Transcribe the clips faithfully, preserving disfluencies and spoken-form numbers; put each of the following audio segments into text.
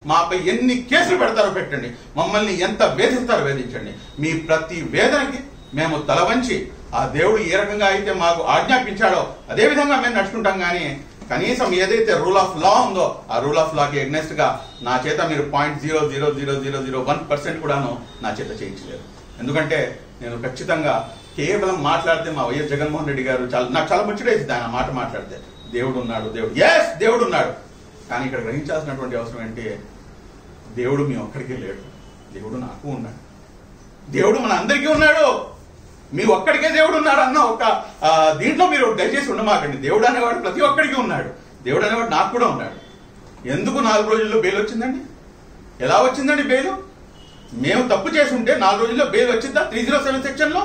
మాపై ఎన్ని కేసులు పెడతారో పెట్టండి, మమ్మల్ని ఎంత వేధిస్తారో వేధించండి. మీ ప్రతి వేదనకి మేము తల వంచి ఆ దేవుడు ఏ రకంగా అయితే మాకు ఆజ్ఞాపించాడో అదే విధంగా మేము నడుచుకుంటాం. కానీ కనీసం ఏదైతే రూల్ ఆఫ్ లా ఉందో ఆ రూల్ ఆఫ్ లాకి ఎగ్నెస్ట్ గా నా చేత మీరు point zero zero zero zero zero one percent కూడాను నా చేత చేయించలేరు. ఎందుకంటే నేను ఖచ్చితంగా కేవలం మాట్లాడితే మా వైఎస్ జగన్మోహన్ రెడ్డి గారు చాలా నాకు చాలా ముచ్చటేసింది ఆయన మాట మాట్లాడితే. దేవుడు ఉన్నాడు, దేవుడు ఎస్ దేవుడు ఉన్నాడు. కానీ ఇక్కడ గ్రహించాల్సినటువంటి అవసరం ఏంటి, దేవుడు మీ ఒక్కడికే లేడు, దేవుడు నాకు ఉన్నాడు, దేవుడు మన అందరికీ ఉన్నాడు. మీ ఒక్కడికే దేవుడు ఉన్నాడు అన్న ఒక దీంట్లో మీరు దయచేసి ఉండమాకండి. దేవుడు అనేవాడు ప్రతి ఒక్కడికి ఉన్నాడు, దేవుడు అనేవాడు నాకు కూడా ఉన్నాడు. ఎందుకు నాలుగు రోజుల్లో బెయిల్ వచ్చిందండి? ఎలా వచ్చిందండి బెయిల్? మేము తప్పు చేసి ఉంటే నాలుగు రోజుల్లో బెయిల్ వచ్చిందా త్రీ జీరో సెవెన్ సెక్షన్ లో?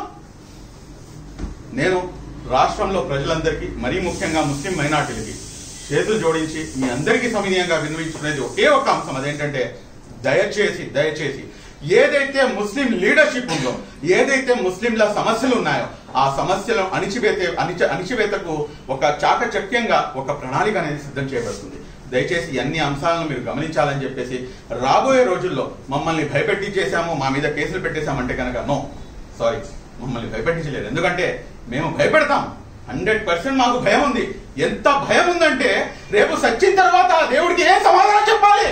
నేను రాష్ట్రంలో ప్రజలందరికీ మరీ ముఖ్యంగా ముస్లిం మైనార్టీలకి చేతులు జోడించి మీ అందరికీ సమనీయంగా విన్నవించుకునేది ఒకే ఒక అంశం. అదేంటంటే దయచేసి దయచేసి ఏదైతే ముస్లిం లీడర్షిప్ ఉందో, ఏదైతే ముస్లింల సమస్యలు ఉన్నాయో ఆ సమస్యలను అణిచివేతే అణిచ అణిచివేతకు ఒక చాకచక్యంగా ఒక ప్రణాళిక అనేది సిద్ధం చేయబడుతుంది. దయచేసి అన్ని అంశాలను మీరు గమనించాలని చెప్పేసి రాబోయే రోజుల్లో మమ్మల్ని భయపెట్టి చేశాము, మా మీద కేసులు పెట్టేశామంటే కనుక నో సారీ, మమ్మల్ని భయపెట్టించలేదు. ఎందుకంటే మేము భయపెడతాం, హండ్రెడ్ పర్సెంట్ మాకు భయం ఉంది. ఎంత భయం ఉందంటే రేపు సచ్చిన తర్వాత దేవుడికి ఏం సమాధానం చెప్పాలి?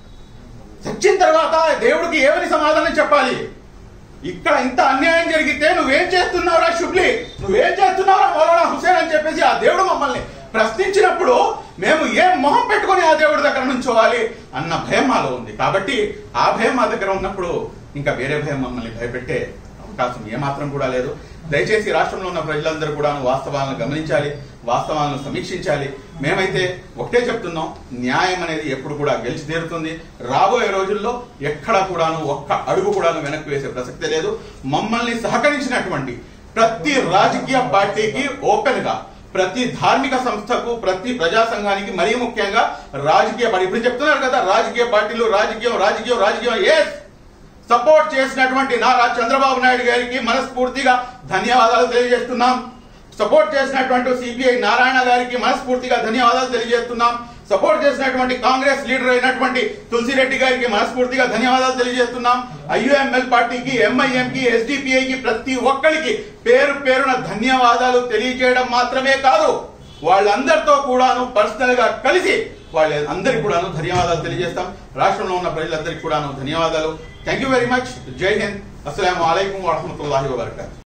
సచ్చిన తర్వాత దేవుడికి ఏమని సమాధానం చెప్పాలి? ఇక్కడ ఇంత అన్యాయం జరిగితే నువ్వేం చేస్తున్నావురా షుబ్లీ, నువ్వేం చేస్తున్నావురా మౌలానా హుసేన్ అని చెప్పేసి ఆ దేవుడు మమ్మల్ని ప్రశ్నించినప్పుడు మేము ఏం మొహం పెట్టుకుని ఆ దేవుడి దగ్గర నుంచోవాలి అన్న భయం మాలో ఉంది. కాబట్టి ఆ భయం మా దగ్గర ఉన్నప్పుడు ఇంకా వేరే భయం మమ్మల్ని భయపెట్టే అవకాశం ఏమాత్రం కూడా లేదు. దయచేసి రాష్ట్రంలో ఉన్న ప్రజలందరూ కూడా వాస్తవాలను గమనించాలి, వాస్తవాలను సమీక్షించాలి. మేమైతే ఒకటే చెప్తున్నాం, న్యాయం అనేది ఎప్పుడు కూడా గెలిచి తీరుతుంది. రాబోయే రోజుల్లో ఎక్కడ కూడాను ఒక్క అడుగు కూడాను వెనక్కి వేసే ప్రసక్తే లేదు. మమ్మల్ని సహకరించినటువంటి ప్రతి రాజకీయ పార్టీకి ఓపెన్ గా, ప్రతి ధార్మిక సంస్థకు, ప్రతి ప్రజా సంఘానికి, మరీ ముఖ్యంగా రాజకీయ పార్టీ ఇప్పుడు చెప్తున్నారు కదా రాజకీయ పార్టీలు రాజకీయం రాజకీయం రాజకీయం ఎస్ సపోర్ట్ చేసినటువంటి నారా చంద్రబాబు నాయుడు గారికి మనస్ఫూర్తిగా ధన్యవాదాలు తెలియజేస్తున్నాం. సపోర్ట్ చేసినటువంటి సిపిఐ నారాయణ గారికి మనస్ఫూర్తిగా ధన్యవాదాలు తెలియజేస్తున్నాం. సపోర్ట్ చేసినటువంటి కాంగ్రెస్ లీడర్ అయినటువంటి తులసిరెడ్డి గారికి మనస్ఫూర్తిగా ధన్యవాదాలు తెలియజేస్తున్నాం. ఐయుఎంఎల్ పార్టీకి, ఎంఐఎంకి, ఎస్డిపిఐకి ప్రతి ఒక్కరికి పేరు పేరున ధన్యవాదాలు తెలియజేయడం మాత్రమే కాదు, వాళ్ళందరితో కూడాను పర్సనల్ గా కలిసి వాళ్ళందరికీ కూడాను ధన్యవాదాలు తెలియజేస్తాం. రాష్ట్రంలో ఉన్న ప్రజలందరికీ కూడాను ధన్యవాదాలు. Thank you very much. Jai Hind. అస్సలాము అలైకుం వరహమతుల్లాహి వబరకాతుహు.